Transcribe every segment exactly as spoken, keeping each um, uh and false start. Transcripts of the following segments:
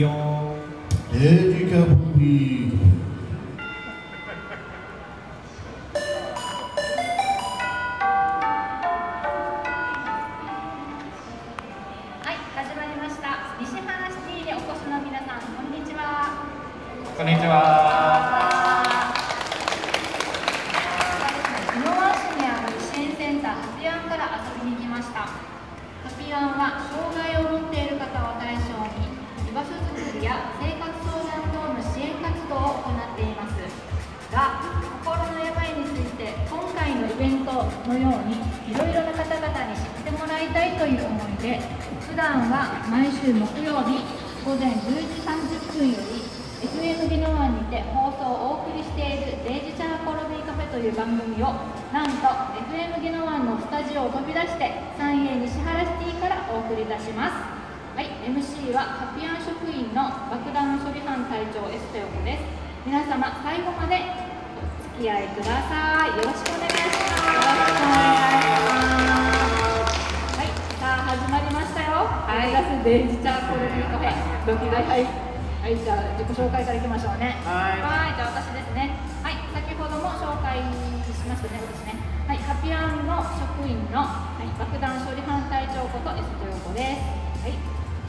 ピオン。 デイジキャポピー。 はい、始まりました。西原シティでお越しの皆さん、こんにちは。 こんにちは。 宜野湾市にある支援センターハピアンから遊びに来ました。ハピアンは障害を持っている方を対象に居場所づくりや生活相談等の支援活動を行っていますが、心の病について今回のイベントのようにいろいろな方々に知ってもらいたいという思いで、普段は毎週木曜日午前じゅうじさんじゅっぷんより エフエム 宜野湾にて放送をお送りしているデイジチャーコロビーカフェという番組を、なんと エフエム 宜野湾のスタジオを飛び出して三栄西原シティからお送りいたします。はい、エムシー はハピアン職員の爆弾処理班隊長 S 豊子です。皆様最後までお付き合いください。よろしくお願いします。よろしくお願いします。はい、さあ始まりましたよ。はい、デイジチャーコロビーカフェドキドキ。はいはい、じゃあ自己紹介からいきましょうね。はい、はい、じゃあ私ですね。はい、先ほども紹介しましたね、私ね。はい、ハピアンの職員の、はい、爆弾処理班隊長こと S 豊子です。はい。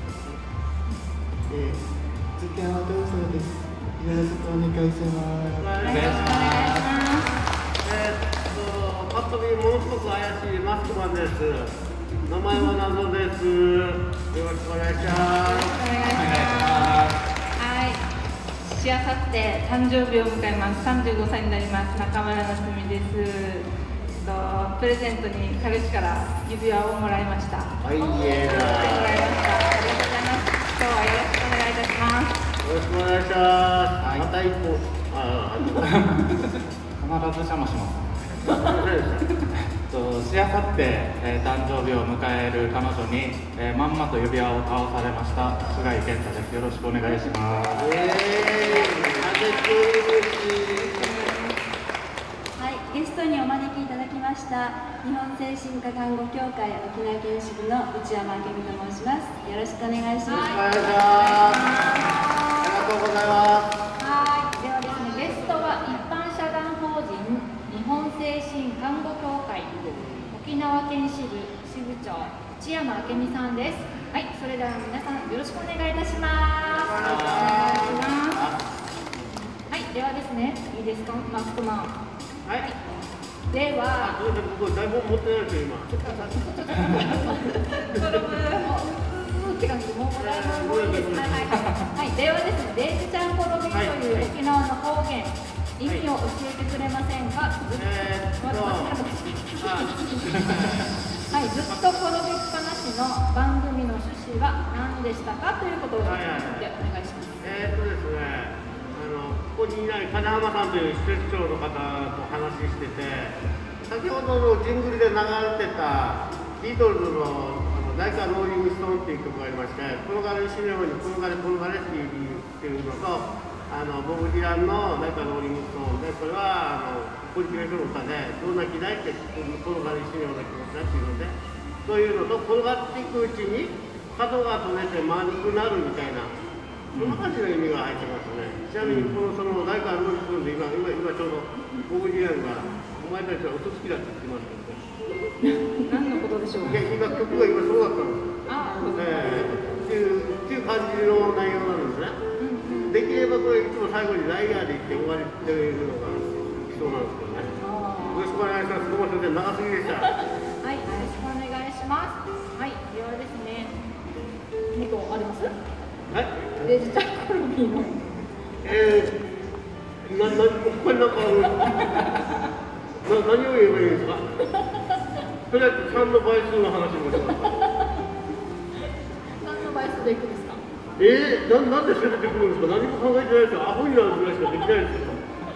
えー、ツイッターはどうぞです。よろしくお願いします。 よろしくお願いします。 えー、っと、パッと見ものすごく怪しいマスクマンです。名前は謎です。よろしくお願いします。 よろしくお願いします。はい。しあさって誕生日を迎えます。さんじゅうごさいになります。中村夏美です。とプレゼントに彼氏から指輪をもらいました。 はい、いいえな。 もらいました。ありがとうございます。今日はよろしくお願いいたします。 よろしくお願いします。はい、また一歩。ああ、 必ずしゃもします。としあさって、えー、誕生日を迎える彼女に、えー、まんまと指輪を買わされました菅井健太です。よろしくお願いします。 えー、 はい、ゲストにお招きいただきました日本精神科看護協会沖縄県支部の内山明美と申します。よろしくお願いします。 お願いします。ありがとうございます。 はい、ではですね、ゲストは一般社団法人日本精神看護協会沖縄県支部支部長内山明美さんです。はい、それでは皆さんよろしくお願いいたします。よろしくお願いします。はい、ではですね、いいですか、マスクマン。 はい。 では、 どうで僕台本持ってないですよ今。 転ぶ。って感じでもうもらえます。はいはいはい。はい、ではですね、デイジちゃんコロビという沖縄の方言、意味を教えてくれませんか。 えーっと、 はい、ずっと転びっぱなしの番組の趣旨は何でしたかということを聞いてお願いします。 えーっとですね、あのここにいない金浜さんという施設長の方と話してて、先ほどのジングルで流れてたビートルズの「ライカ・ローリング・ストーン」っていう曲がありまして、転がる石のように転がれ転がれっていうっていうのと、あのボブ・ディランの「ライカ・ローリング・ストーン」で、これはあのポジティブの歌で「どんな気だい?」って転がる石のような気持ちだっていうので、そういうのと転がっていくうちに角が取れて丸くなるみたいな、そんな感じの意味が入ってますね。ちなみにこのその「ライカ・ローリング・ストーン」で今今今ちょうどボブ・ディランが「お前たちは嘘つきだ」って言ってますけど、 何のことでしょうか。 いや今曲が今そうだったんですよ。 あ、 えー、っていうっていう感じの内容なんですね。できればこれいつも最後にライガーで言って終わりっていうのが理想なんですけどね。よろしくお願いします。どうもすみません、長すぎでした。 はい、よろしくお願いします。はい、ではですね、にこあります？ はい。 デジタルコロビーの。 えー、な、な、他になんかあるな、何を言えばいいんですか。とりあえずさんの倍数の話もします。 さんの倍数でいくんですか。 えー、な、なんでそれ出てくるんですか。何も考えてないですよ。アホになるぐらいしかできないですよ。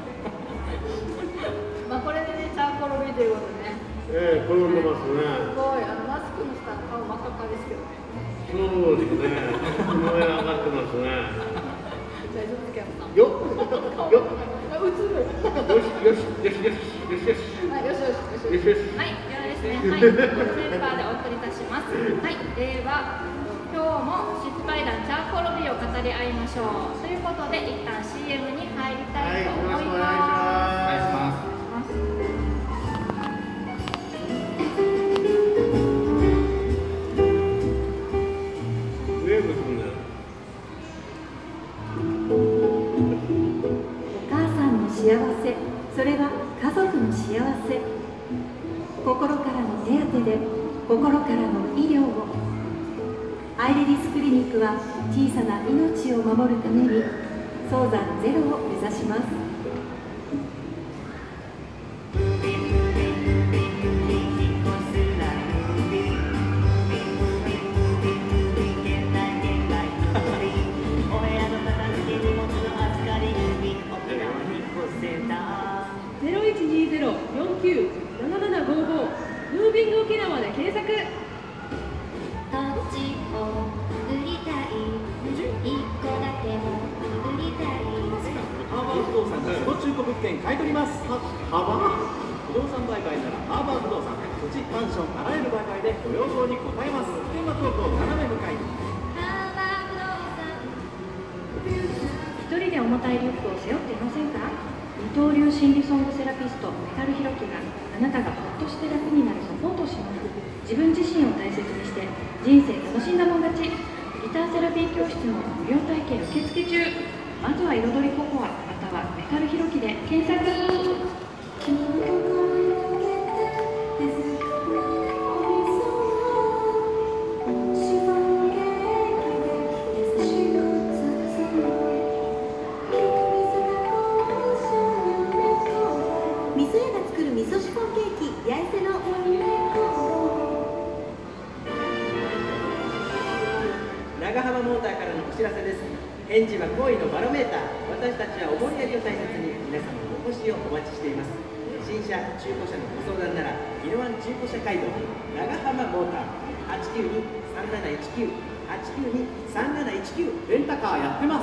まあこれでね、チャーコロビーということでね。 えー、転んでますね。 すごい、あのマスクの下の顔真っ赤っかですけどね。 そうですね。この上上がってますね。 大丈夫ですか、山さん。 よっ、よっ。 あ、映る。 よし、よし、よし、よし、よし、よし。 はい、よしよし、よしよし。はい、ではですね、はい、このメンバーでお送りいたします。はい、では、今日今日も失敗談チャーコロビを語り合いましょうということで、一旦 シーエム に入りたいと思います。 お願いします。 ウェーブすんだよ。 お母さんの幸せ、それは家族の幸せ。心からの手当てで心からの医療を。アイレディスクリニックは小さな命を守るために早産ゼロを目指します。 ゼロいちにゼロ よんきゅう ななななごごムービング沖縄で検索。 土地を売りたい、一戸建ても売りたい。 ハーバー不動産がその中古物件買い取ります。ハーバー不動産売買ならハーバー不動産、土地、マンション、あらゆる売買でご要望に応えます。電話等々斜め向かい。 ハーバー不動産。 一人で重たいリュックを背負っていませんか？二刀流心理ソングセラピストメタルヒロキがあなたがほっとして楽になるサポートをします。自分自身を大切にして人生楽しんだもん勝ち。ギターセラピー教室の無料体験受付中。まずは彩りココアまたはメタルヒロキで検索。 長浜モーターからのお知らせです。返事は行為のバロメーター。私たちは思いやりを大切に皆様のお越しをお待ちしています。新車、中古車のご相談なら宜野湾中古車街道長浜モーター はちきゅうに さんなないちきゅう はちきゅうに さんなないちきゅう レンタカーやってます。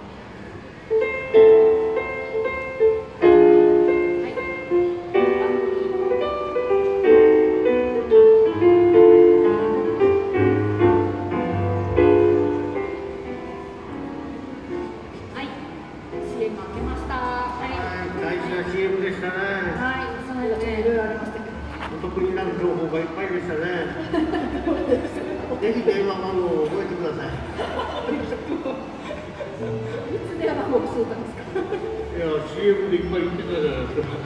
ぜひ電話番号を覚えてください。 いつ電話番号を教えたんですか？ いや、シーエム でいっぱい言ってたじゃないですか。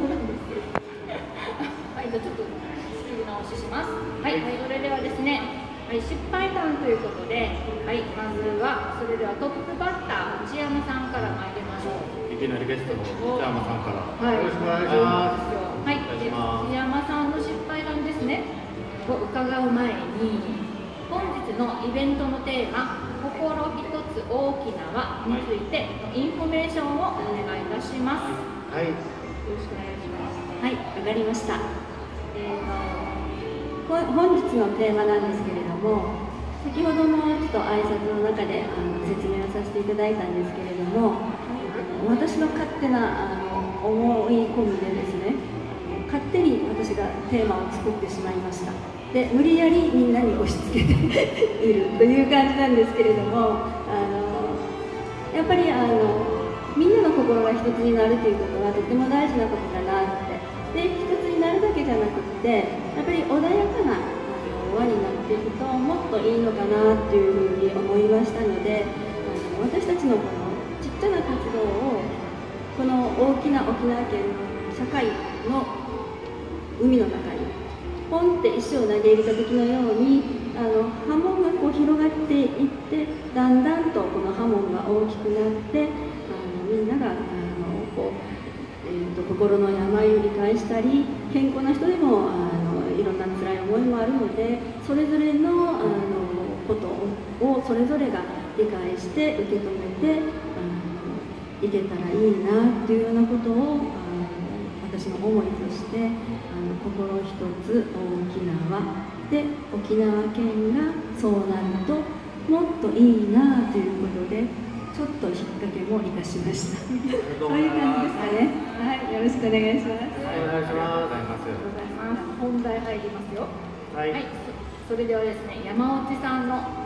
はい、じゃあちょっと仕切り直しします。はい、はい、それではですね、はい、失敗談ということで、はい、まずはそれではトップバッター内山さんから参りましょう。 いきなりゲストの内山さんから、 はい、 よろしくお願いします。 はい、で内山さんの失敗談ですねを伺う前に、本日のイベントのテーマ「心一つ大きな輪」についてインフォメーションをお願いいたします。 はい、よろしくお願いします。 はい、わかりました。えーと、本日のテーマなんですけれども、先ほどのちょっと挨拶の中であの説明をさせていただいたんですけれども、私の勝手なあの思い込みでですね、勝手に私がテーマを作ってしまいました。で、無理やりみんなに押し付けているという感じなんですけれども、あのやっぱりあのみんなの心が一つになるということはとても大事なことだなって。で、一つになるだけじゃなくって、やっぱり穏やかなあの輪になっていくともっといいのかなっていうふうに思いましたので、あの私たちのこのちっちゃな活動をこの大きな沖縄県の社会の海の中にポンって石を投げ入れた時のように、あの波紋がこう広がっていって、だんだんとこの波紋が大きくなって、あのみんながあのこう、えー、と心の病を理解したり、健康な人でもあのいろんな辛い思いもあるので、それぞれのあのことをそれぞれが理解して受け止めてあのいけたらいいなっていうようなことをあの私の思いとして、あの心一つ大きな輪で、沖縄県がそうなるともっといいなということで、ちょっと引っ掛けもいたしました。そういう感じですかね。はい、よろしくお願いします。 お願いします。 本題入りますよ。 はい。 はい、それではですね、山内さんの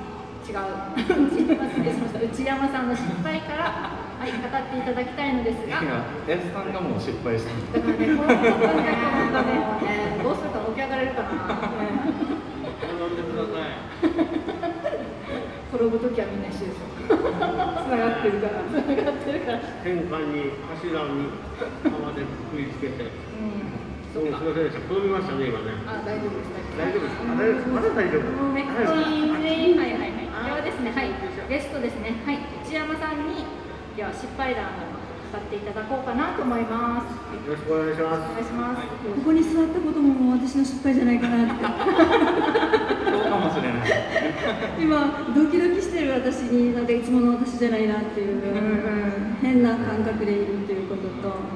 違う失礼しました内山さんの失敗から、はい、語っていただきたいのですが、 いや、エスさんがもう失敗したんだからね、このことね、ね、どうするか起き上がれるかな、 学んでください。 転ぶときはみんな一緒ですよ。つながってるから、つながってるから。 天板に柱に浜でくくりつけて。うん。そうすみませんでした。転びましたね今ね。 あ、大丈夫です。 大丈夫ですか。大丈夫です。まだ大丈夫。 めっちゃいい。はいはいはい。ではですね、はい、ゲストですね、はい、内山さんにでは失敗談を語っていただこうかなと思います。 よろしくお願いします。 お願いします。 ここに座ったことも私の失敗じゃないかなって。 そうかもしれない。 今ドキドキしてる私になんかいつもの私じゃないなっていう、うん、変な感覚でいるっていうことと、はい、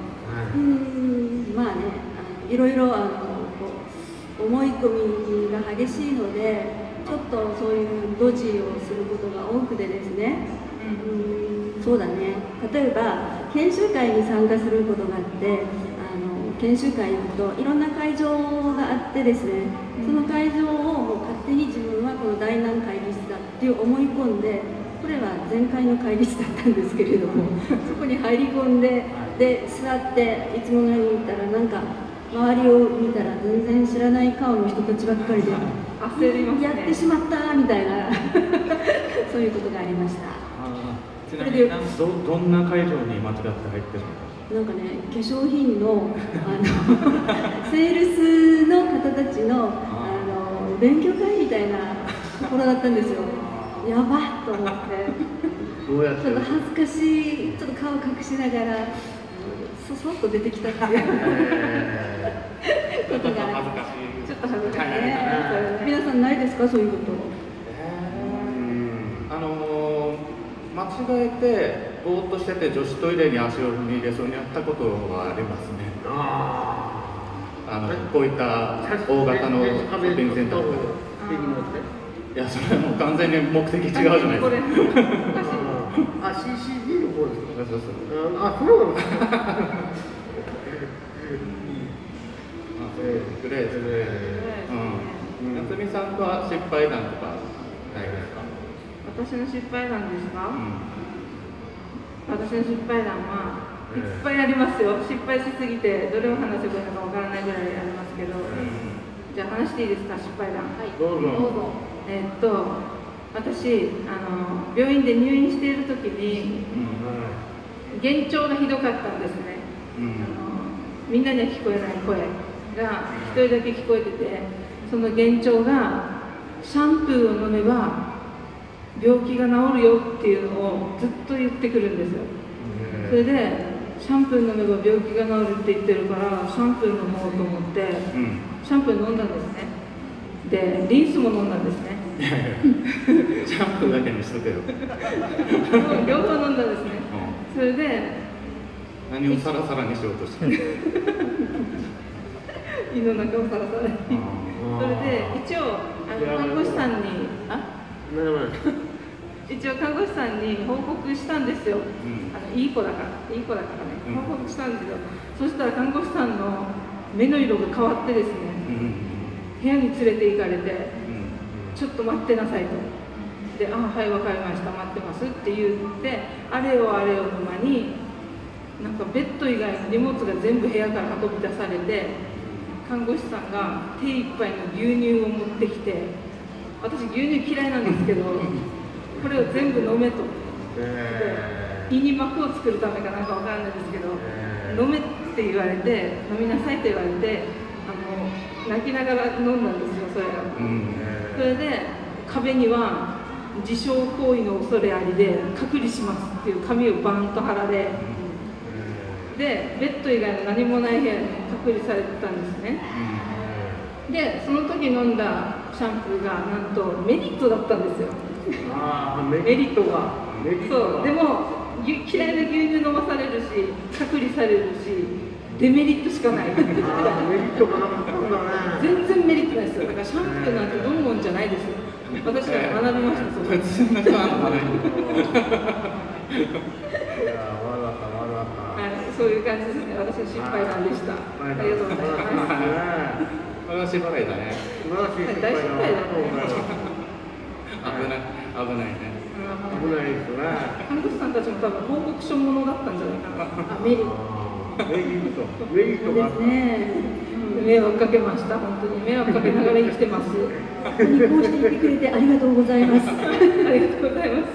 うんまあねあのいろいろあのこう思い込みが激しいのでちょっとそういうドジをすることが多くてですね、うん、そうだね例えば研修会に参加することがあってあの研修会に行くといろんな会場があってですねその会場をもう勝手に自分はこの大難会議室だっていう思い込んでこれは前回の会議室だったんですけれどもそこに入り込んでで座っていつものように行ったらなんか周りを見たら全然知らない顔の人たちばっかりで焦りますね、 やってしまったみたいなそういうことがありました。 ちなみにどどんな会場に間違って入ってるのか。 なんかね化粧品のあのセールスの方たちのあの勉強会みたいなところだったんですよ。やばっと思ってどうやってちょっと恥ずかしいちょっと顔隠しながらそそっと出てきたっていうことが恥ずかしい。 ちょっと恥ずかしいね。皆さんないですかそういうこと。 あの間違えてぼーっとしてて女子トイレに足を踏み入れそうになったことはありますね。ああのこういった大型のショッピングセンターとかで。いやそれはもう完全に目的違うじゃないですか。 あ シーシーディー の方ですか。 そうそうあそうなのか。 グレーですね。うん。夏美さんとは失敗談とかないですか。 私の失敗談ですか。うん、私の失敗談はいっぱいありますよ。失敗しすぎてどれを話せばいいのかわからないぐらいありますけど。うん、じゃあ話していいですか失敗談。はい。 どうぞ。どうぞ。 えー、っと私あの病院で入院している時に、うん、幻聴がひどかったんですね。うん、あのみんなには聞こえない声が一人だけ聞こえてて、その幻聴がシャンプーを飲めば病気が治るよっていうのをずっと言ってくるんですよ。それでシャンプー飲めば病気が治るって言ってるからシャンプー飲もうと思って、うん、シャンプー飲んだんですね。でリンスも飲んだんですね。 シャンプーだけにしとけよ。 両方飲んだんですね。うん、それで何をサラサラにしようとしてる。 胃の中をサラサラに。それで一応あの看護師さんにあ一応看護師さんに報告したんですよ。うん、あのいい子だからいい子だからね、うん、報告したんですよ。そしたら看護師さんの目の色が変わってですね、うん、部屋に連れて行かれて、うん、ちょっと待ってなさいと。で、あはいわかりました待ってますって言ってあれよあれよの間になんかベッド以外の荷物が全部部屋から運び出されて看護師さんが手いっぱいの牛乳を持ってきて私牛乳嫌いなんですけどこれを全部飲めと、えー、胃に膜を作るためかなんかわからないですけど、えー、飲めって言われて飲みなさいと言われてあの泣きながら飲んだんですよそれを、うんえー、それで壁には自傷行為の恐れありで隔離しますっていう紙をバーンと貼られ、うん、でベッド以外の何もない部屋に隔離されてたんですね、うん、でその時飲んだシャンプーがなんとメリットだったんですよ。あメリットがそうでも嫌いな牛乳飲まされるし隔離されるしデメリットしかない。あメリットがなかったんだね。全然メリットないですよ。だからシャンプーなんて飲むもんじゃないですよ。私は学びました。そうです。はい、そういう感じですね。私の失敗談でした。ありがとうございます。 これは失敗だね。 大失敗だね。 危ない危ない。 ね。 看護師さんたちも多分報告書ものだったんじゃないかな。あ、メリット。 メリット、メリットがあった。 迷惑かけました。本当に迷惑かけながら生きてます。 本当にこうして言ってくれてありがとうございます。 ありがとうございます。 ありがとうございます。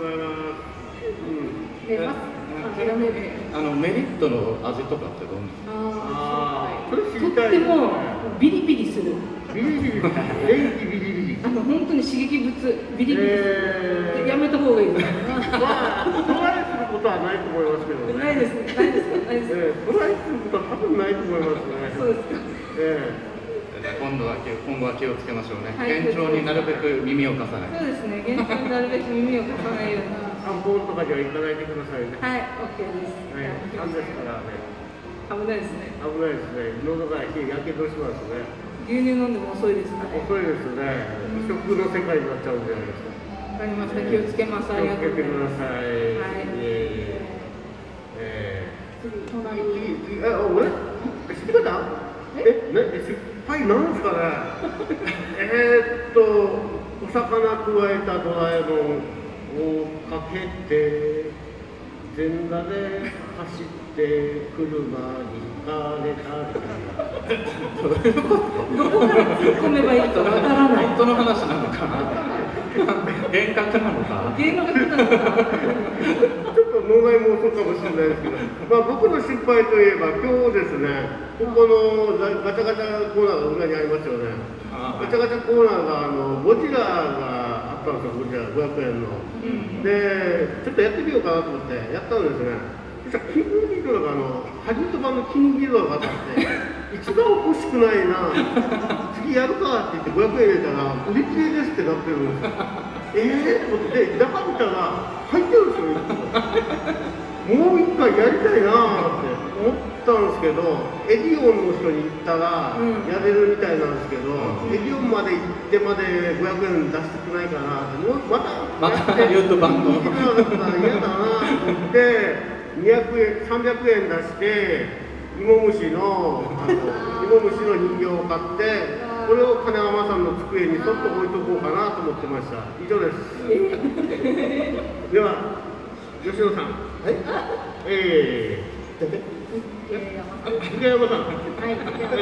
出ます。 あのメリットの味とかってどんな？ ああ、それ知とっりたい。 てもビリビリする。 ビリビリ、電気ビリビリ。 あの本当に刺激物ビリビリする。 えー、 やめた方がいいです。 まあ、トライすることはないと思いますけどね。 ないですね。ないですか。ないです。 えー、トライすることは多分ないと思いますね。 そうですか。 え今度は気今後は気をつけましょうね。 はい、 幻聴になるべく耳を貸さない。 そうですね。幻聴になるべく耳を貸さないように。 アンポンとかじゃいただいてくださいね。 はい、オッケーです。 はい、なんですからね。 危ないですね。 危ないですね。喉が火やけどしますね。 牛乳飲んでも遅いですかね。 遅いですね。異色の世界になっちゃうんじゃないですか。 わかりました。気をつけます。ありがとうございます。 気をつけてください。はい。ええー。次、隣に。え、俺？知ってた？え、ね、失敗なんですかね。えーっと、お魚くわえたドラえもんをかけて、全裸で走って車にひかれたり。 どこから突っ込めばいいかわからない。 本当の話なのかな。幻覚なのか。 幻覚なのか。 ちょっと脳内妄想かもしれないですけど、まあ僕の失敗といえば今日ですね、ここのガチャガチャコーナーが裏にありますよね。ガチャガチャコーナーがあのゴジラがあったんですよ、ゴジラごひゃくえんの。うん、で、ちょっとやってみようかなと思ってやったんですね。そしたらキングギドラがあのハリウッド版のキングギドラが当たって、一番欲しくないな、次やるかって言ってごひゃくえん入れたら売り切れですってなってるんですよ。えーと思って、中見たら入ってるんですよ。もう一回やりたいなって思ったんですけど、エディオンの人に言ったらやれるみたいなんですけど、うん、エディオンまで行ってまでごひゃくえん出してくれないかなって、もうまたまたハリウッド版の嫌だなと思って、にひゃくえん、さんびゃくえん出して、芋虫の、あの芋虫の人形を買って、これを金浜さんの机にそっと置いとこうかなと思ってました。以上です。では、吉野さん。はい。ええー。福山さん。はい。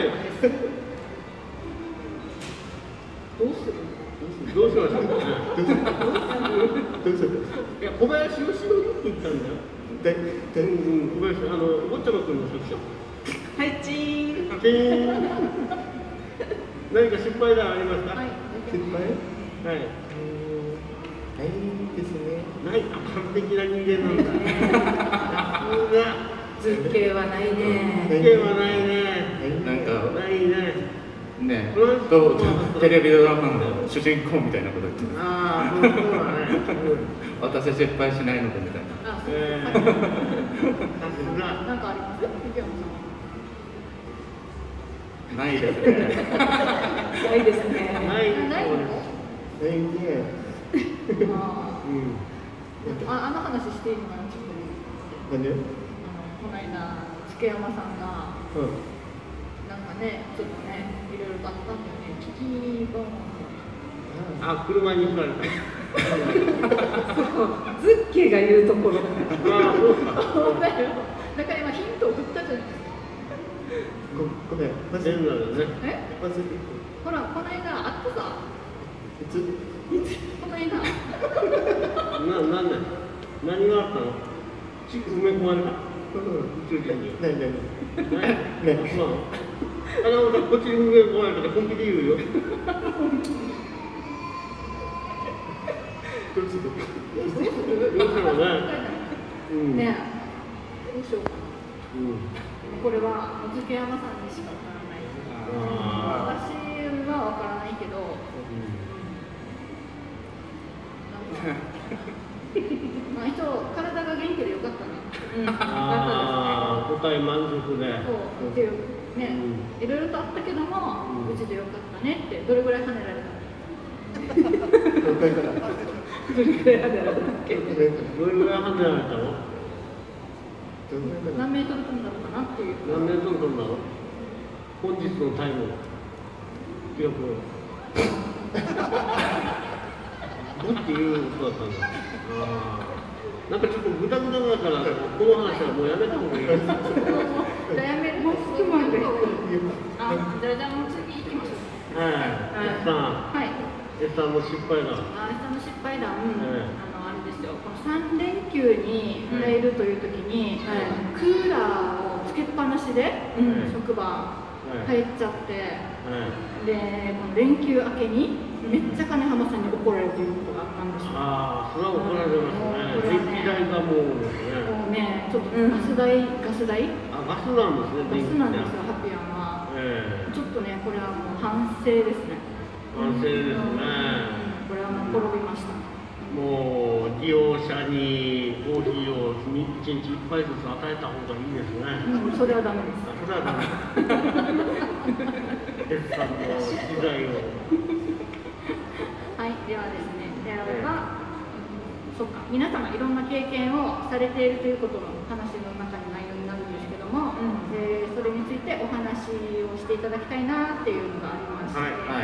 どうする？どうしましょう。どうする？いや、小林義則って言ったんだよ。で、で、うん、小林、あの、おっちゃまくんの作者。 はい、チーン。 チーン。何か失敗談ありますか？はい。失敗？はい。ないですね。ない。完璧な人間なんだ。 図形はないね。 図形はないね。 なんかないね。 ね。とテレビドラマの主人公みたいなこと言ってます。 ああ、そうだね。 私失敗しないのでみたいな。 あ、そう。なんかあります？池山さん。 ないですね。 ないですね。 ない。 ないの？ ないね。 ああ、あの話していいのかな、ちょっと。 なんで？ あの、この間、築山さんが、うん、なんかね、ちょっとね、いろいろとあったんだよね、危機ボーン。 あ、車に乗られた。 ズッケが言うところ。 ああ、そうか。 そうだよ。だから今ヒントを振ったじゃないですか。 ごめん、マジでね。え？マジで。 ほら、この間あったさ。 いつ？ この間。 な、なんだよ。何があったの？地区埋め込まれた。宇宙人に。ないないない。ない。まあ。あの、こっちに埋め込まれたら本気で言うよ。どうする？どうするのね。うん。 ねえ。どうしようかな。うん。これは築山さんにしかわからない。私はわからないけど。まあ一応体が元気でよかったね。うん。 ああ、答え満足で。 そうっていうね、いろいろとあったけども、無事でよかったねってどれぐらい跳ねられた？どれぐらい跳ねられたっけ？ どれぐらい跳ねられたの？ 何メートル飛んだのかなっていう。 何メートル飛んだの？本日のタイム記録。 っていうことだったんだ。あなんかちょっとグダグダだから、この話はもうやめた方がいいです。 じゃあやめる。もう好きまで。あ、じゃあじゃあもう次行きましょう。 はい。エスさん。 はい。 エスさんの失敗談。 あ、エスさんの失敗談。あのあれですよ。この三連休に入るという時に、クーラーをつけっぱなしで職場帰っちゃって、でこの連休明けに。めっちゃ金浜さんに怒られるということがあったんですよ。 ああ、それは怒られますね。電気代がもうですね。 もうね、ちょっとガス代、ガス代。 あ、ガスなんですね。 ガスなんですよ、ハピアンは。ちょっとね、これはもう反省ですね。 反省ですね。 これはもう転びました。 もう利用者にコーヒーをいちにちいっぱいずつ与えた方がいいですね。 うん、それはダメです。 それはダメ。エスさんの機材を。 はい、ではですね、では、そっか、皆様いろんな経験をされているということの話の中の内容になるんですけども、うん、えー、それについてお話をしていただきたいなっていうのがありまして、はい、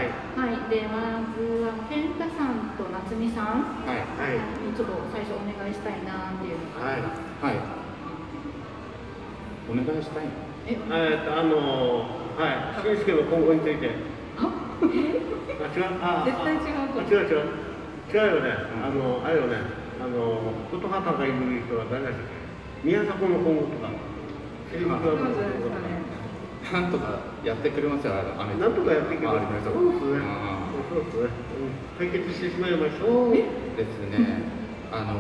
はいはい、でまずは健太さんと夏美さんにちょっと最初お願いしたいなっていうのがあります。 はい、はい、お願いしたいのええっとあのはい、俊介の今後について。あ、違う、あ、 絶対違うと思う。 違う違う違うよね。あのあれよね。あの琴畑がいる人は誰だっけ？宮迫の今後とか。 なんとかやってくれますよ。 なんとかやってくれます。そうですね。そうですね。解決してしまいましょう。 ですね。あの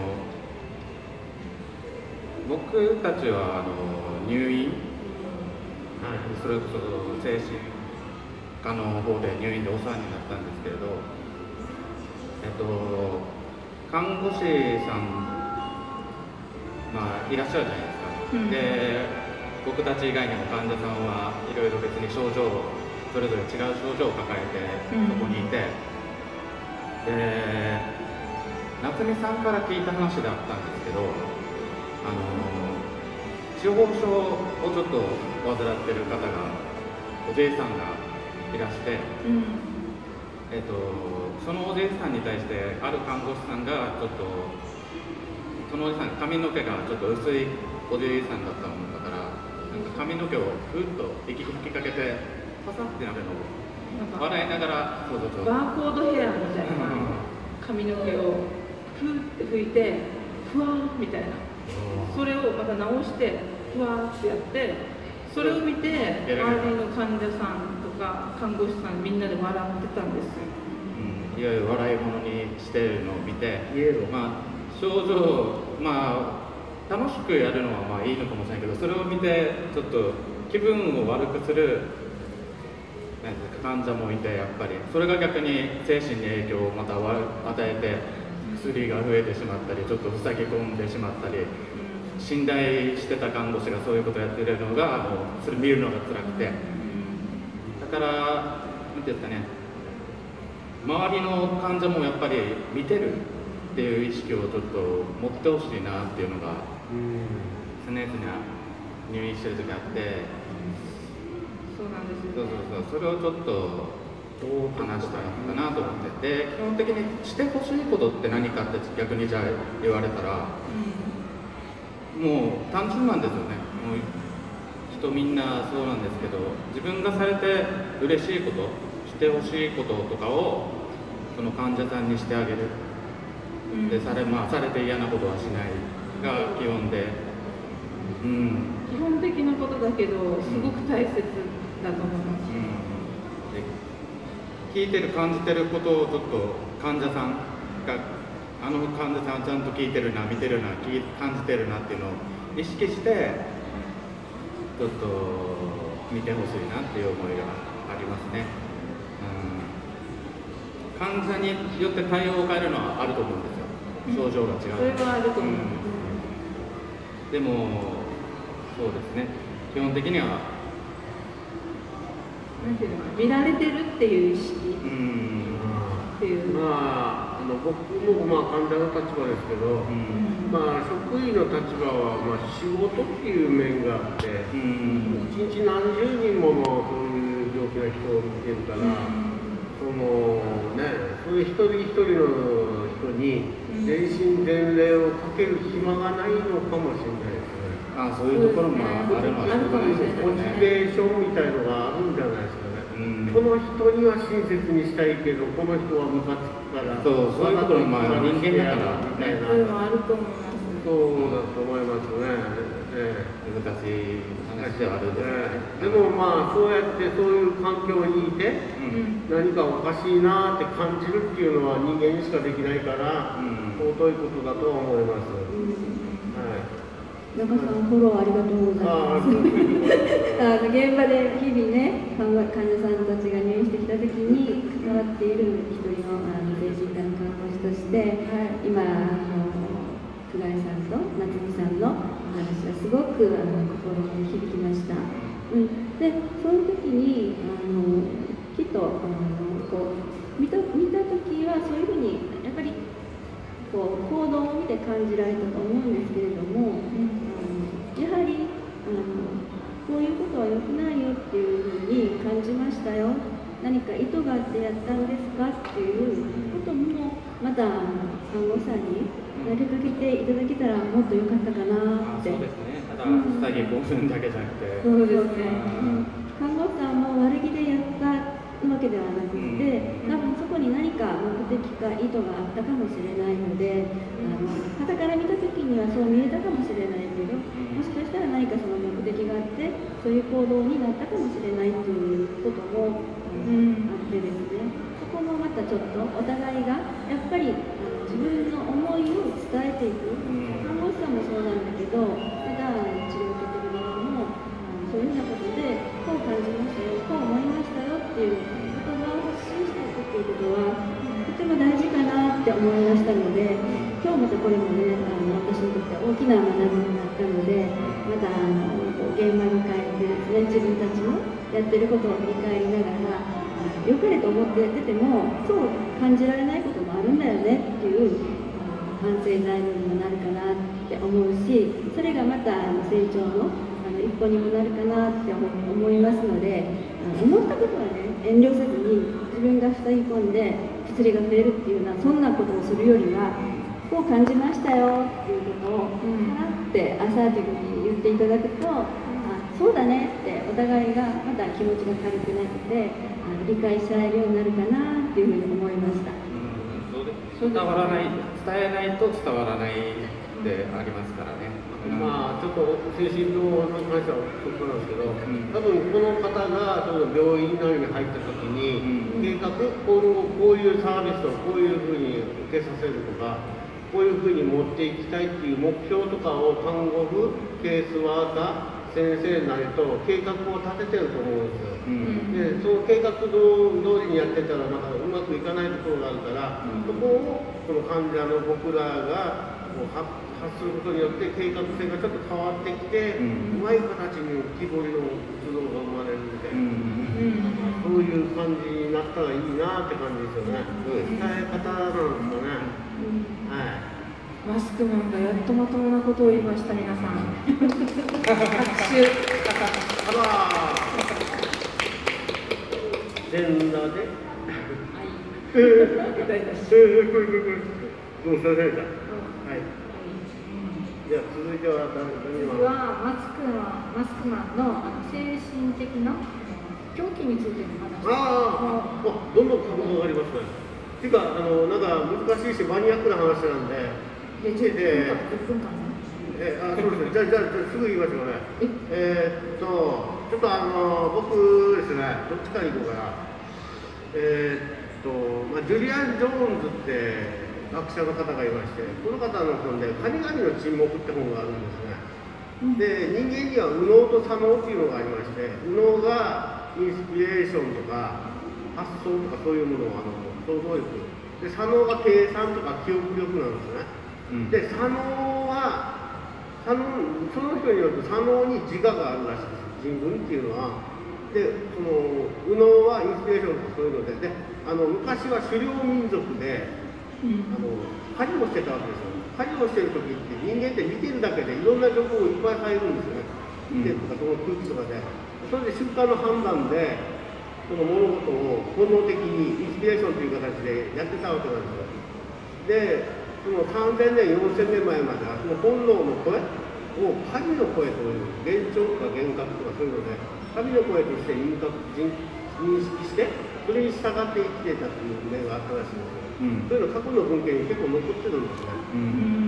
僕たちはあの入院、それこそ精神科の方で入院でお世話になったんですけれど、えっと看護師さんまあいらっしゃるじゃないですか。うん、で僕たち以外にも患者さんはいろいろ別に症状それぞれ違う症状を抱えてそこにいて、うん、で夏美さんから聞いた話だったんですけど、あの痴呆症をちょっと患ってる方がおじいさんがいらして、うん、えっとそのおじいさんに対してある看護師さんがちょっとそのおじさん髪の毛がちょっと薄いおじいさんだったもんだから、なんか髪の毛をふっと息吹きかけてパサってなるのを笑いながら、そうそうそうバーコードヘアみたいな髪の毛をふって拭いてふわーみたいな、それをまた直してふわーってやって、それを見て周りの患者さんとか看護師さんみんなで笑ってたんですよ。 うん、いわゆる笑い物にしてるのを見て、まあ症状まあ楽しくやるのはまあいいのかもしれないけど、それを見てちょっと気分を悪くするなんですか患者もいて、やっぱりそれが逆に精神に影響をまた与えて薬が増えてしまったり、ちょっと塞ぎ込んでしまったり、信頼してた看護師がそういうことをやってるのがもうそれ見るのが辛くて、だからなんていうんですかね、周りの患者もやっぱり見てるっていう意識をちょっと持ってほしいなっていうのが常々入院してる時あって、 そうなんですよ、ね、 そうそうそう、それをちょっと話したのかなと思って、で基本的にしてほしいことって何かって逆にじゃあ言われたら、うん、もう単純なんですよね。もう人みんなそうなんですけど、自分がされて嬉しいこと、してほしいこととかをその患者さんにしてあげる、うん、でされ、まあ、されて嫌なことはしないが基本で、うん、 基本的なことだけどすごく大切だと思います、うん、 で聞いてる感じてることをちょっと患者さんがあの患者さんちゃんと聞いてるな見てるな感じてるなっていうのを意識してちょっと見てほしいなっていう思いがありますね、うん、患者によって対応を変えるのはあると思うんですよ、症状が違う、 それはあると思う、うんでもそうですね、基本的にはなんていうのか見られてるっていう意識っていう、 まああの僕もまあ患者の立場ですけど、うん、まあ職員の立場はまあ仕事っていう面があって、うん、一日何十人ものそういう病気な人を見てるから、うん、そもね、そういう一人一人の人に全身全霊をかける暇がないのかもしれないですね。 あ、そういうところもあるのはモチベーションみたいのがあるんじゃないですかね。うん、この人には親切にしたいけど、この人はムカつくから、 そう、そういうところもまあ人間だからみたいな。そういうのあると思います。 そうだと思いますね。 難しい話ではあるんですけど、でもまあそうやってそういう環境にいて、うん、何かおかしいなって感じるっていうのは人間にしかできないから、うん、尊いことだとは思います。うんはい、 中さんフォローありがとうございます。あの現場で日々ね、患者さんたちが入院してきた時に関わっている一人のあの精神科の看護師として、はい、今あの菅井さんと夏美さんのお話はすごくあの心に響きました。うん、でその時にあのきっとあのこう見た見た時はそういうふうにやっぱりこう行動を見て感じられたと思うんですけれども、うん、やはりあのこういうことは良くないよっていうふうに感じましたよ。何か意図があってやったんですかっていうこともまた看護師さんに投げかけていただけたらもっと良かったかなって。 そうですね。ただ下着興奮だけじゃなくて。 そうですね。うん、看護師さんも悪気でやったわけではなくて、多分そこに何か目的か意図があったかもしれないので、あの傍から見た時にはそう見えたかもしれないけど、もしかしたら何かその目的があってそういう行動になったかもしれないということも、うん、あってですね、そこもまたちょっとお互いがやっぱりあの自分の思いを伝えていく、看護師さんもそうなんだけど、また治療を受けてる側もそういうようなことでこう感じましたよ、こう思いましたよっていう言葉を発信していくっていうことはとても大事かなって思いましたので、今日またこれもね、あの私にとって大きな学びになったので、またあの現場に帰ってですね、自分たちもやってることを振り返りながら、良かれと思ってやっててもそう感じられないこともあるんだよねっていう反省材料にもなるかなって思うし、それがまた成長のあの一歩にもなるかなって思いますので、あの思ったことはね、遠慮せずに自分が塞ぎ込んで薬が増えるっていうのはそんなことをするよりは、こう感じましたよっていうことをさらってアサーティブに言っていただくと、あ、そうだねってお互いがまた気持ちが軽くなってあの理解し合えるようになるかなっていうふうに思いました。 伝わらない、伝えないと伝わらないってありますからね。 まあちょっと精神病に関してはそうなんですけど、多分この方がその病院なりに入った時に、計画、今後こういうサービスをこういうふうに受けさせるとか、こういうふうに持っていきたいっていう目標とかを看護婦、ケースワーカー、先生なりと計画を立ててると思うんですよ。うん、でその計画通りにやってたらまたうまくいかないところがあるから、うん、そこをこの患者の僕らがこう発することによって計画性がちょっと変わってきて、うん、うまい形に木彫りの仏像が生まれるみたいな、うん、そういう感じになったらいいなって感じですよね。伝え方なんですかね。うん、はい。 マスクマンがやっとまともなことを言いました、皆さん。拍手。 あら全裸で。はい。 痛いだし。 どうされた。はい。じゃあ続いては誰次はマスクマンマスクマンのあの精神的な狂気についての話。 ああ、どんどん角度がありますね。っていうかあのなんか難しいしマニアックな話なんで。 で、じゅっぷんかんね。 え、あ、そうですね。じゃあ、じゃあ、すぐ言いましょうね。えー、っと、ちょっとあの、僕ですね、どっちから行こうかな。えー、っと、まあ、ジュリアン・ジョーンズって学者の方がいまして、この方の本で、神々の沈黙って本があるんですね。で、人間には右脳と左脳っていうのがありまして、右脳がインスピレーションとか、発想とかそういうものを、あの、想像力。で、左脳が計算とか記憶力なんですね。で、左脳は左脳、その人によって左脳に自我があるらしいです。人文っていうのは。で、その右脳はインスピレーションとかそういうので、であの昔は狩猟民族で、うん、あの狩りをしてたわけですよ。狩りをしてる時って人間って見てるだけでいろんな情報をいっぱい入るんですよね。見てるとかその空気とかで。それで瞬間の判断で、 その物事を本能的にインスピレーションという形でやってたわけなんですよ。で、そのさんぜんねん、よんせんねんまえまではその本能の声を神の声という幻聴とか幻覚とかそういうので神の声として認覚認識してそれに従って生きていたという面があったらしいんですよ。うん、そういうの過去の文献に結構残ってるんですね。うん、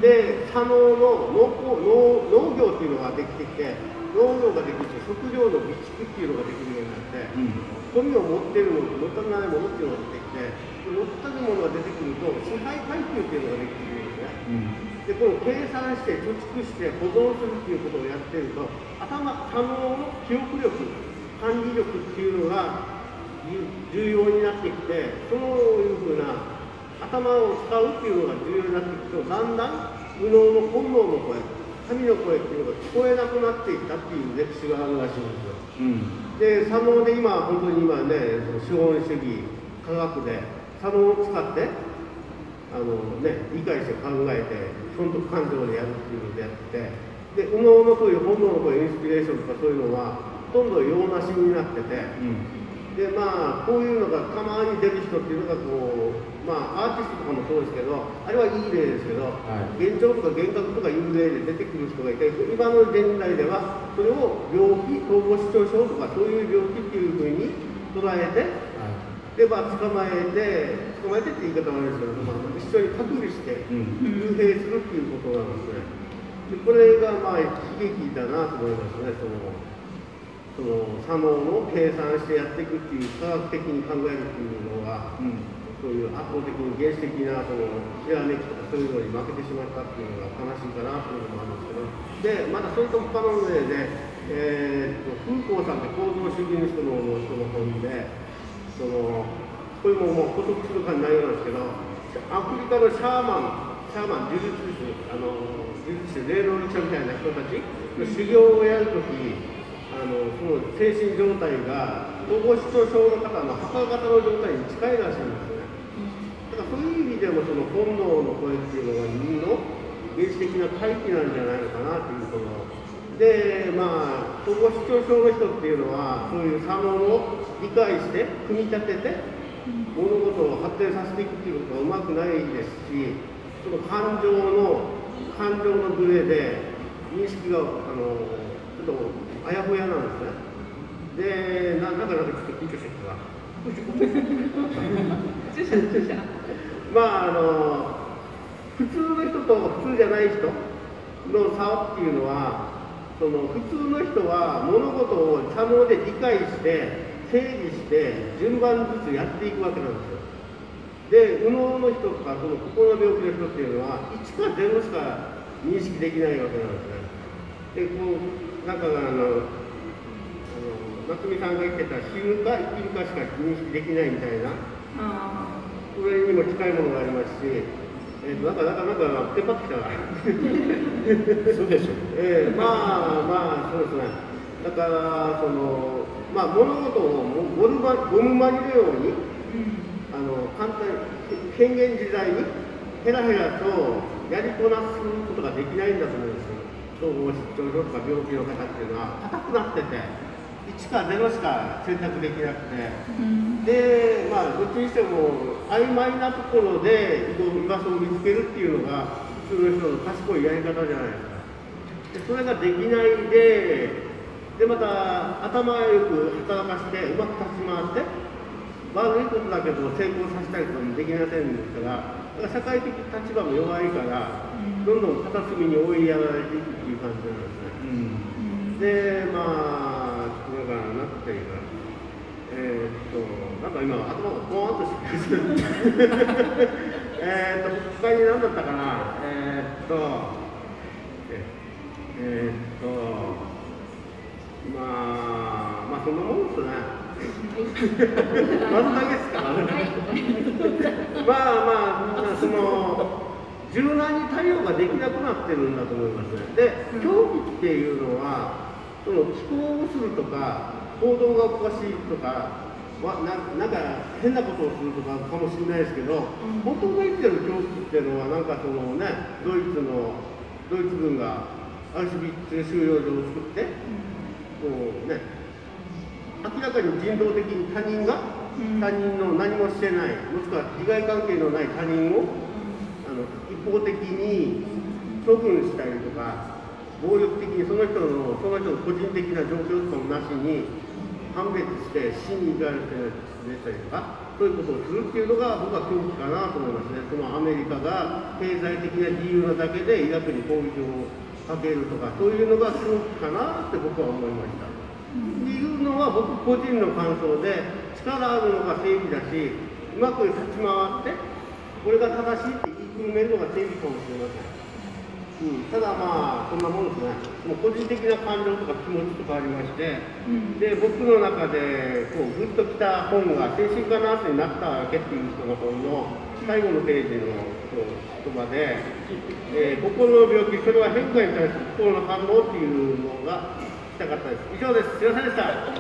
で、左脳の農農農業っていうのができてきて農業ができて食料の備蓄っていうのができるようになって、うん、富を持っているものと持たないものっていうのが出てきて持ったるものが出てくると支配階級っていうのができるんですね。うん、でこの計算して貯蓄して保存するっていうことをやってると頭左脳の記憶力管理力っていうのが重要になってきてそういうふうな頭を使うっていうのが重要になっていくとだんだん右脳の本能の声神の声っていうのが聞こえなくなっていったっていう歴史があるらしいんですよ。うん、で左脳で今本当に今ね資本主義科学で左脳を使ってあの、ね、理解して考えて損得感情でやるっていうのでやってで右脳のそういう本能の声インスピレーションとかそういうのはほとんど用なしになってて、うんでまあ、こういうのがたまに出る人っていうのがこう、まあ、アーティストとかもそうですけどあれはいい例ですけど、はい、幻聴とか幻覚とかいう例で出てくる人がいて今の現代ではそれを病気統合失調症とかそういう病気っていうふうに捉えて、はい、でまあ捕まえて捕まえてって言い方はあるんですけど、まあ、一緒に隔離して幽閉するっていうことなんですね。でこれがまあ悲劇だなと思いますね。そのその左脳の計算してやっていくっていう科学的に考えるっていうのが、うん、そういう圧倒的に原始的なそのひらめきとかそういうのに負けてしまったっていうのが悲しいかなというのもあるんですけどでまたそれと他の例で、えー、っとフーコーさんって構造主義の人の人の本でそのこれももう補足するかに内容なんですけどアフリカのシャーマンシャーマン呪術師あの呪術師霊能力者みたいな人たちの修行をやるときあのその精神状態が統合失調症の方の墓型の状態に近いらしいんですね。だからそういう意味でもその本能の声っていうのが人の原始的な回帰なんじゃないのかなというところでまあ統合失調症の人っていうのはそういう左脳を理解して組み立てて物事を発展させていくっていうことがうまくないですしその感情の感情のブレで認識があのちょっとあやふやなんですね。で、な、なんかなんかちょっと緊張してきた。 注射注射。 まああの普通の人と普通じゃない人の差っていうのは、その普通の人は物事を左脳で理解して整理して順番ずつやっていくわけなんですよ。で、右脳の人とかその心の病気の人っていうのはいちかゼロしか認識できないわけなんですね。で、こうなんかあの、あの夏美さんが言ってた死ぬか生きるかしか認識できないみたいな、それにも近いものがありますし、えー、となんかなんかなんかテンパってきたな。 そうでしょう。 えー、まあまあそうですね。だからそのまあ物事をゴムマゴムマニのように、あの簡単に変幻自在にヘラヘラとやりこなすことができないんだと思うんですよ。統合失調症とか病気の方っていうのは硬くなってていちかゼロしか選択できなくて、うん、でまあどっちにしても曖昧なところで居場所を見つけるっていうのが普通の人の賢いやり方じゃないですか。でそれができないででまた頭よく働かしてうまく立ち回って悪いことだけど成功させたりとかもできませんですからだから社会的立場も弱いから、うん、どんどん片隅に追いやられていくっていう感じなんですね。うん、でまあだからなんていうかえー、っとなんか今頭がポワンとしてるえっと他に何だったかなえー、っとええー、っとまあまあそんなもんですね。まずだけですからね。まあまあその柔軟に対応ができなくなってるんだと思いますね。で競技っていうのはその気候をするとか行動がおかしいとかは な, なんか変なことをするとかかもしれないですけど、本当の言ってる競技っていうのはなんかそのねドイツのドイツ軍がアウシュビッツ収容所を作ってこうね明らかに人道的に他人が他人の何もしてない、もしくは利害関係のない他人をあの一方的に処分したりとか、暴力的にその人のその人の個人的な状況とかもなしに判別して死に至らせたりとか、そういうことをするっていうのが僕は恐怖かなと思いますね。そのアメリカが経済的な理由なだけでイラクに攻撃をかけるとか、そういうのが恐怖かなって僕は思いました。っていうのは僕個人の感想で、力あるのが正義だし、うまく立ち回ってこれが正しいって言いくるめるのが正義かもしれません。うん、ただまあそんなもんですね。もう個人的な感情とか気持ちとかありまして、うん、で僕の中でこうグッときた本が精神科ナースになったわけっていう人の本の最後のページの言葉で、えー、心の病気、それは変化に対する心の反応っていうのが聞きたかったです。以上です。すいませんでした。はい、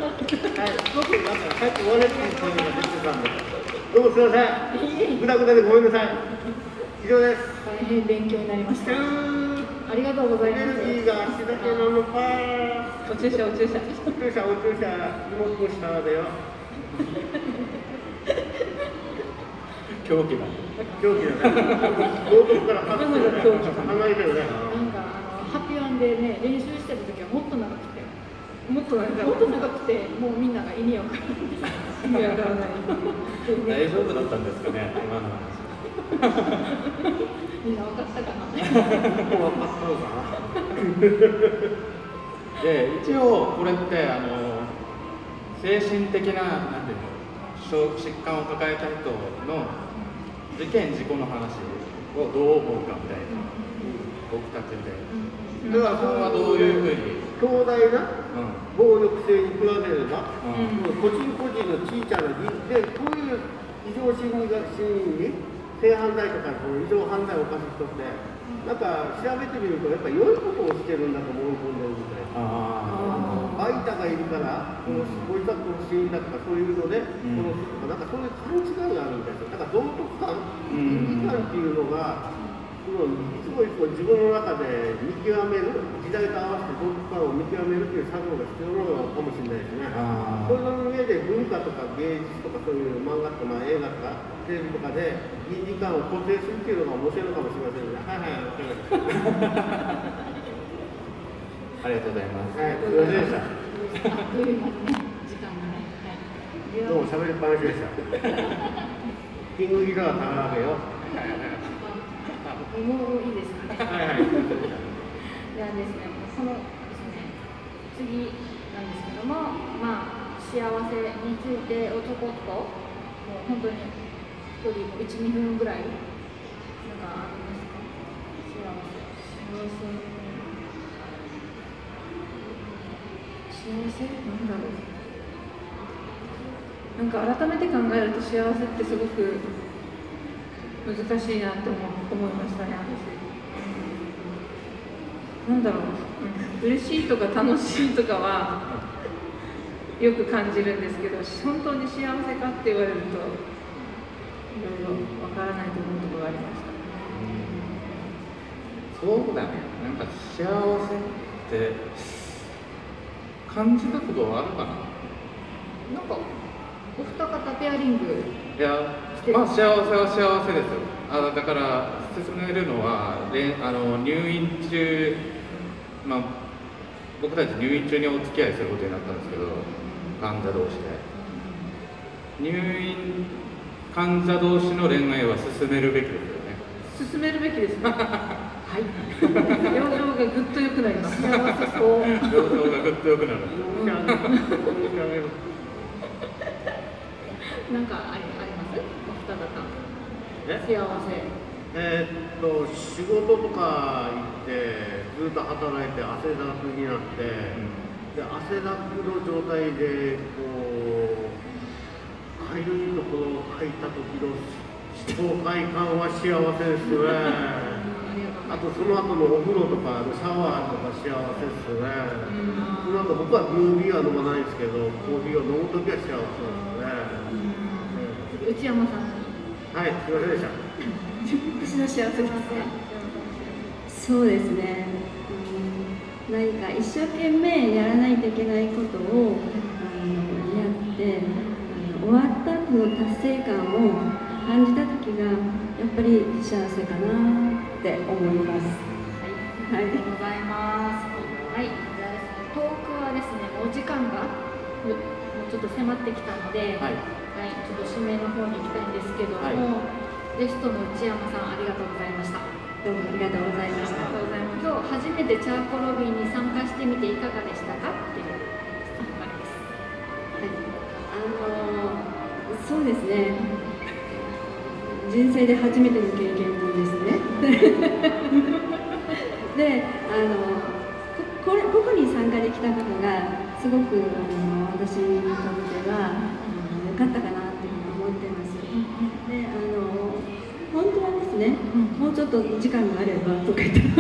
すごくなんかさっき終われっていう声が出てたんで、どうもすいません。ぐだぐだでごめんなさい。以上です。 大変勉強になりました。ありがとうございます。 エネルギーが足だけなのか。 お注射、お注射。 お注射、お注射、妹の下だよ。 狂気だ。 狂気だね。冒頭から離れてるね。離れてるね。 なんかあのハッピーワンでね練習してた時はもっと長くて、もっと長くて、もっと長くて、もうみんなが意味わからない。意味わからない。 大丈夫だったんですかね、今の話。 みんな分かったかな。 もう分かったのかな。 で、一応これってあの精神的ななんていうの、疾患を抱えた人の事件事故の話をどう思うかみたいな、僕たちで。 だからそれはどういうふうに強大な暴力性に比べれば、うん、個人個人の小さなでこういう異常心理学心理に性犯罪とか異常犯罪を犯す人ってなんか調べてみるとやっぱり良いことをしてるんだと思い込んでるみたいな。バイタがいるからこのこいつはこの死因だとかそういうのでこのとかなんかそういう勘違いがあるみたいですよ。だから道徳感、倫理観っていうのがいつもいつも自分の中で見極める、時代と合わせて道徳観を見極めるという作業が必要なのかもしれないですね。そういう上で文化とか芸術とかそういう漫画とか、まあ、映画とかテレビとかで倫理観を固定するっていうのが面白いのかもしれませんね。はいはい、わかりました。 ありがとうございます。 はい、すみませんでした。 時間がね。 どうも喋りっぱなしでした。キングギター高げよ。 もういいですかね。 はいはい。 ではですね、そのですね、次なんですけども、まあ幸せについてをちょこっともう本当に一人も一二分ぐらいなんかありますか。幸せ、幸せ。幸せなんだろう。なんか改めて考えると幸せってすごく難しいなと思思いましたね。なんだろう、うん、嬉しいとか楽しいとかはよく感じるんですけど、本当に幸せかって言われるといろいろわからないと思うところがありました。 そうだね。なんか幸せって感じたことはあるかな。 なんかお二方ペアリング。 いや、まあ幸せは幸せですよ。あだから進めるのはあの入院中、まあ僕たち入院中にお付き合いすることになったんですけど、患者同士で入院患者同士の恋愛は進めるべきですよね。 進めるべきですね。はい。病状がぐっと良くなります。幸せそう。 病状がぐっと良くなる。 なんかありあります？お二方。 え？ 幸せ。 えー、っと仕事とか行ってずっと働いて汗だくになって、うん、で汗だくの状態でこうかゆいところをかいた時の爽快感は幸せですね。あとその後のお風呂とかシャワーとか幸せですね。なんか僕はビールは飲まないんですけど、コーヒーを飲むときは幸せですね。 内山さん。 はい、すみませんでした。 私の幸せですね。 そうですね。うん、何か一生懸命やらないといけないことをあのて、あの終わった後の達成感を感じた時がやっぱり幸せかなって思います。 はい、ありがとうございます。はい、じゃあですね、トークはですね、お時間がもうちょっと迫ってきたので、はい、はい、ちょっと締めの方に行きたいんですけども、はい、ゲストの内山さんありがとうございました。 どうもありがとうございました。 ありがとうございます。今日初めてチャーコロビーに参加してみていかがでしたかっていう質問があります。 はい、あのー、そうですね。人生で初めての経験なんですね。で、あのこれここに参加できたことがすごくあの私にとっては良かったかなっていうふうに思ってます。で、あの本当はですね、もうちょっと時間があればとか言ってち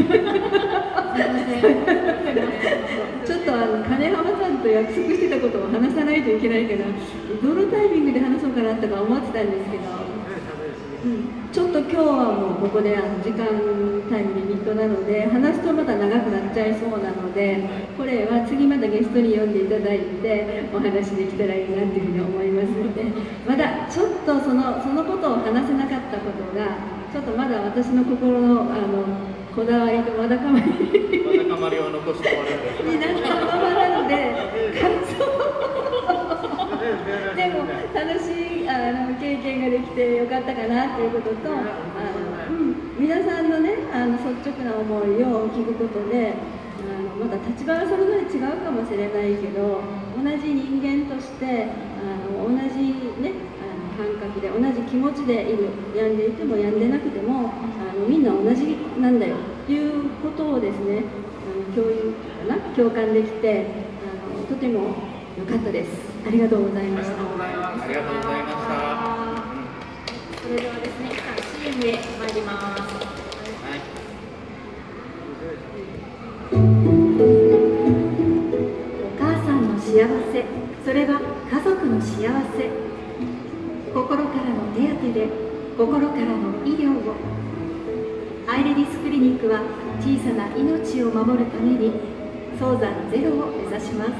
ょっとあの金浜さんと約束してたことを話さないといけないからどのタイミングで話そうかなとか思ってたんですけど、うん、ちょっと今日はもうここであの時間タイムリミットなので話すとまた長くなっちゃいそうなので、これは次またゲストに呼んでいただいてお話できたらいいなというふうに思いますので、まだちょっとそのそのことを話せなかったことがちょっとまだ私の心のあのこだわりとわだかまりわだかまりを残して終わるになったままなので感想でも楽しいあの経験ができてよかったかなということと、あの、うん、皆さんのねあの率直な思いを聞くことであのまた立場はそれぞれ違うかもしれないけど同じ人間としてあの同じね感覚で同じ気持ちでいる、病んでいても病んでなくてもあのみんな同じなんだよということをですねあの共有かな共感できてあのとても良かったです。ありがとうございました。 ありがとうございました。 それではですね、一旦 シーエム へ参ります。 お母さんの幸せ、それは家族の幸せ。心からの手当てで心からの医療を。アイレディスクリニックは小さな命を守るために早産ゼロを目指します。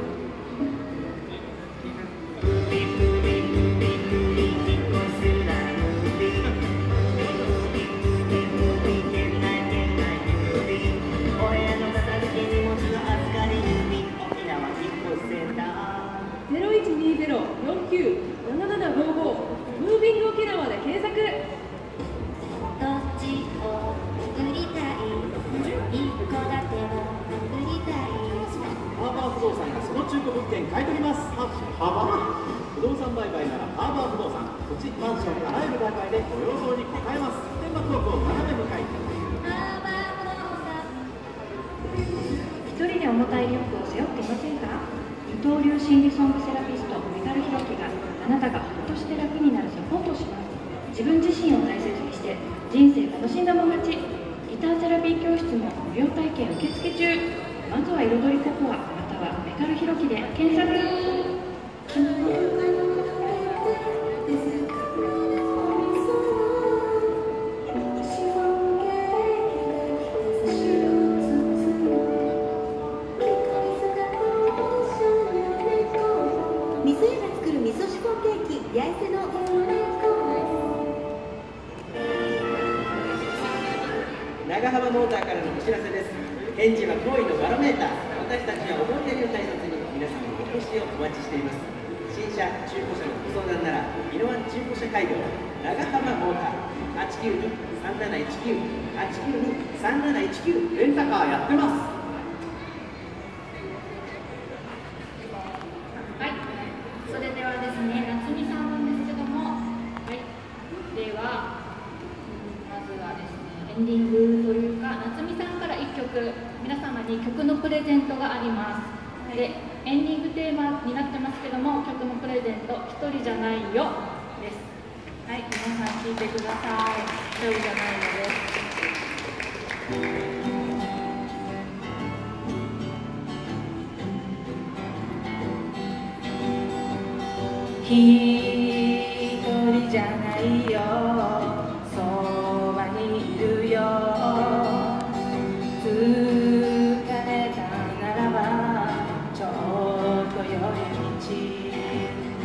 ゼロいちにゼロ よんきゅう ななななごごムービング沖縄で検索。 どっちを売りたい、一戸建てを売りたい。 ハーバー不動産がその中古物件買い取ります。ハーバー不動産売買ならハーバー不動産、土地マンションあらゆる売買でご要望に応えます。天幕を斜め向かい。 ハーバー不動産。 一人で重たいリュックを背負っていませんか？二刀流心理ソングセラピストメガルヒロキがあなたがほっとして楽になるサポートをします。自分自身を大切にして人生楽しんだもん勝ち。ギターセラピー教室も無料体験受付中。まずは彩りココアまたはメガルヒロキで検索。 味噌屋が作る味噌シフォンケーキ、八重瀬の長浜モーターからのお知らせです。返事は行為のバロメーター。私たちは思いやりを大切に皆様のお越しをお待ちしています。新車、中古車のご相談なら宜野湾中古車会場長浜モーター はちきゅうに さんなないちきゅう はちきゅうに さんなないちきゅう レンタカーやってます。 はい、それではですね、夏美さんなんですけども、はい、ではまずはですね、エンディングというか夏美さんからいっきょく皆様に曲のプレゼントがあります。で、エンディングテーマになってますけども、曲のプレゼント「一人じゃないよ」です。はい、皆さん聴いてください。一人じゃないよです。 一人じゃないよ、そばにいるよ。疲れたならばちょっと寄り道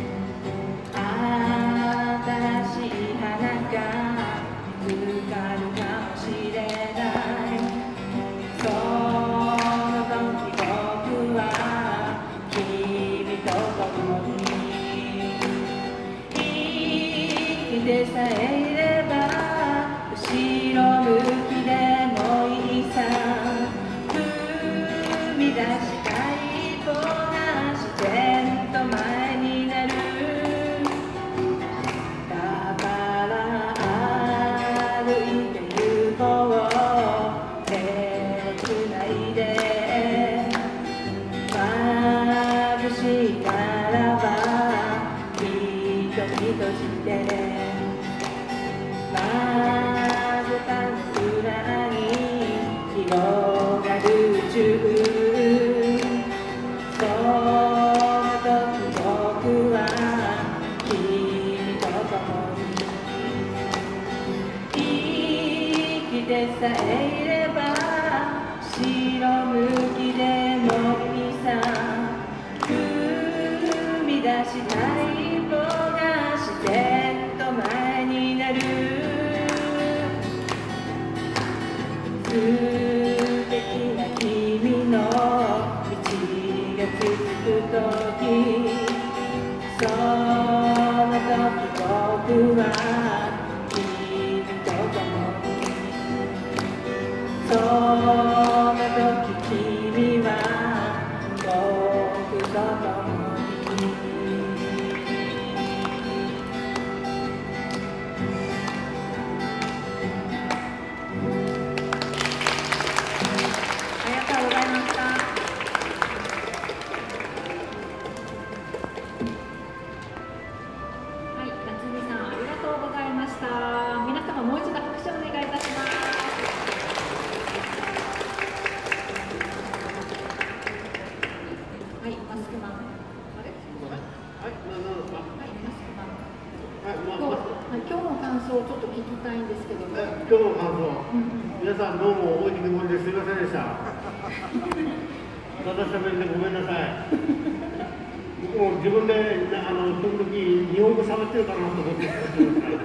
でさえいれば白向きでもいいさ踏み出した一歩が自然と前になる素敵な君の道が続く時その時僕は君と共にその時君は僕と共にありがとうございました。はい、夏美さんありがとうございました。皆様もう一度拍手をお願いいたします。はい、マスクマン。あれ？ はい、何ですか？ はい、マスクマン。 はい、ま今日はい今日の感想をちょっと聞きたいんですけども。 今日の感想、皆さんどうもおいにくもりですみませんでした。ただしゃべりでごめんなさい。僕も自分であのその時日本語喋ってるかなと思ってすみません。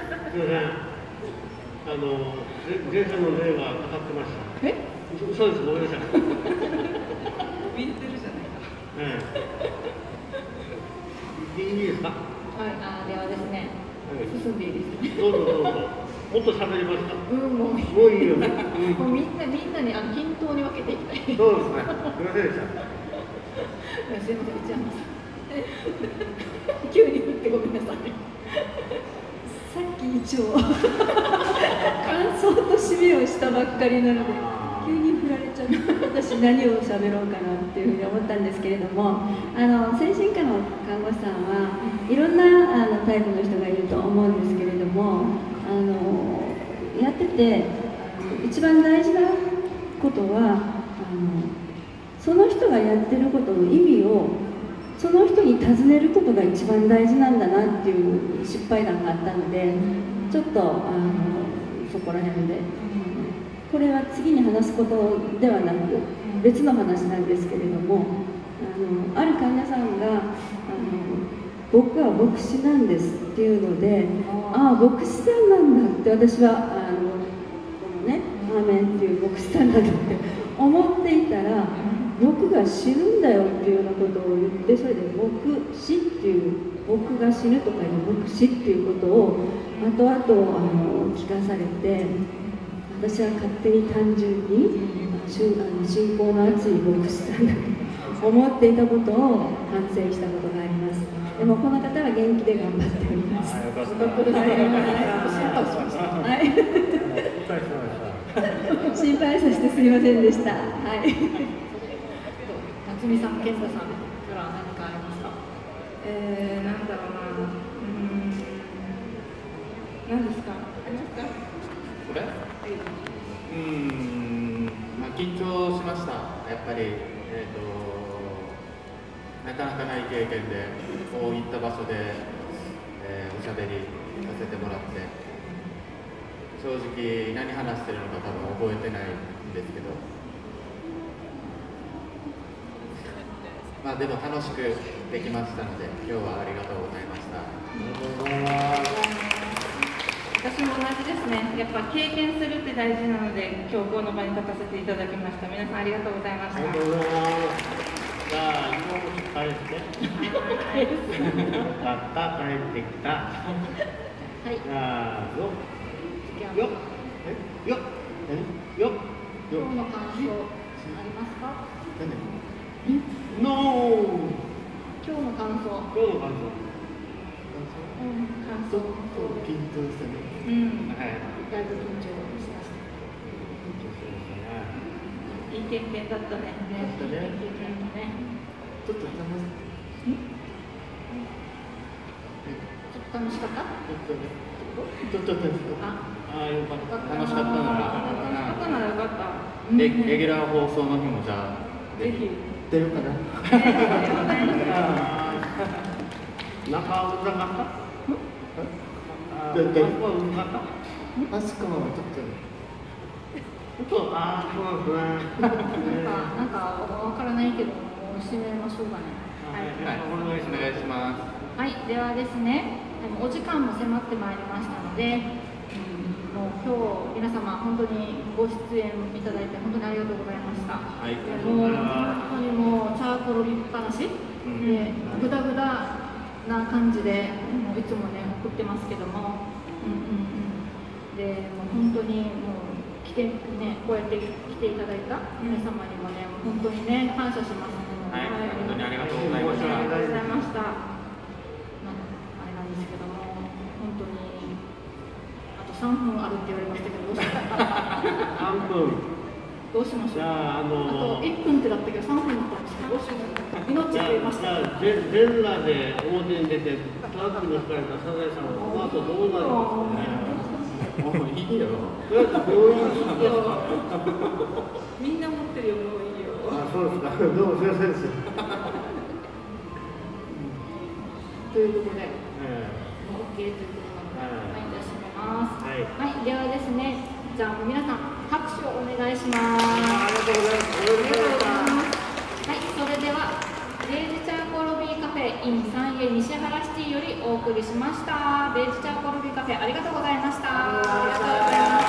あの前世の霊がかかってました。 え？ そうです、ごめんなさい。 見てるじゃないか。 ええ。いいですか？ はい、あではですね、進んでいいですか？ どうぞどうぞ。もっと喋りますか？ うん、もう、もういいよ。 もうみんな、みんなにあの均等に分けていきたい。 そうですね。すみませんでした。 すいません、一応急に振ってごめんなさい。 さっき一応感想と締めをしたばっかりなので急に振られちゃって私何を喋ろうかなっていうふうに思ったんですけれどもあの精神科の看護師さんはいろんなあのタイプの人がいると思うんですけれどもあのやってて一番大事なことはあのその人がやってることの意味をその人に尋ねることが一番大事なんだなっていう失敗談があったのでちょっとあのそこら辺でこれは次に話すことではなく別の話なんですけれどもあのある患者さんがあの僕は牧師なんですっていうのでああ牧師さんなんだって私はあのこのねアーメンっていう牧師さんなんだって思っていたら僕が死ぬんだよっていうようなことを言ってそれで牧師っていう僕が死ぬとかいう牧師っていうことを後々あの聞かされて私は勝手に単純に信仰の熱い牧師さんだと思っていたことを反省したことがありますでもこの方は元気で頑張っております。よかった。心配させてすみませんでした。はい。 夏美さん、健太さんから何かありますか？ えー、なんだろうな。うーん。何ですか？ありますか？ これ？うーん、まあ緊張しました。やっぱりえっと。なかなかない経験でこういった場所で、えー、おしゃべりさせてもらって正直何話してるのか多分覚えてないんですけどまあでも楽しくできましたので今日はありがとうございました。 私も同じですね。やっぱ経験するって大事なので今日この場に立たせていただきました。皆さんありがとうございました。 ありがとうございます。じゃあ、今日帰って。よかった、帰ってきた。はい。じゃあ、よ。よ。え、よ。え、よ。 今日の感想ありますか？ ノー。 今日の感想。 今日の感想。 うん、感想。 緊張したね。 うん。 はい。 だいぶ緊張したし。 いい経験だったね。 ね、いい経験だね。 ちょっと楽しちょっと楽しかった？ ちょっと楽しかった。 あ、 あ、よかった。 楽しかったなら。 楽しかったならよかった。 レレギュラー放送の日もじゃあぜひ。 出るかな。 中うざかった？ でであ、うざかった？ マスクはちょっと。 そう、ああ、そうですね。 なんか、なんかわからないけど、もう締めましょうかね。 はい、お願いします。 はい、ではですね、お時間も迫ってまいりましたので、うん、もう今日皆様本当にご出演いただいて本当にありがとうございました。はい、もう本当にもうチャーコロリっぱなし、うん、でグダグダな感じでもういつもね送ってますけども、うんうんうん、でもう本当にもう来てねこうやって来ていただいた皆様にもねもう本当にね感謝します。 はい、本当にありがとうございました。 ありがとうございました。あれなんですけども、本当にあとさんぷんあるって言われましたけど、どうしよう。 さんぷん。 どうしましょう。 じゃあ、あのー、 あといっぷんってだったけどさんぷんだったんですけど、どうしよう。命って言いました。 じゃあ、全裸で表に出てトラックにひかれたサザエさんはこの後どうなるんですかね。 もういいよ。 どうやって病院に行ってみんな持ってるよ、もういいよ。 あ、そうですか。どうもすいませんです。 ということで、えー、OK ということなので、はい、じゃあ締めます。はい、はい、ではですね、じゃあ皆さん拍手をお願いします。 ありがとうございます。ありがとうございます。 はい、それではベージチャーコロビーカフェ in 三栄西原シティよりお送りしました。ベージチャーコロビーカフェありがとうございました。ありがとうございました。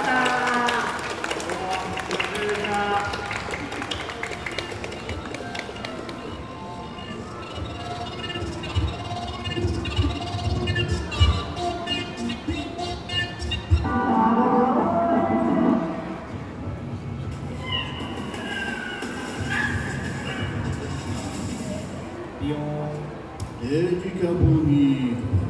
ベージチャーコロビー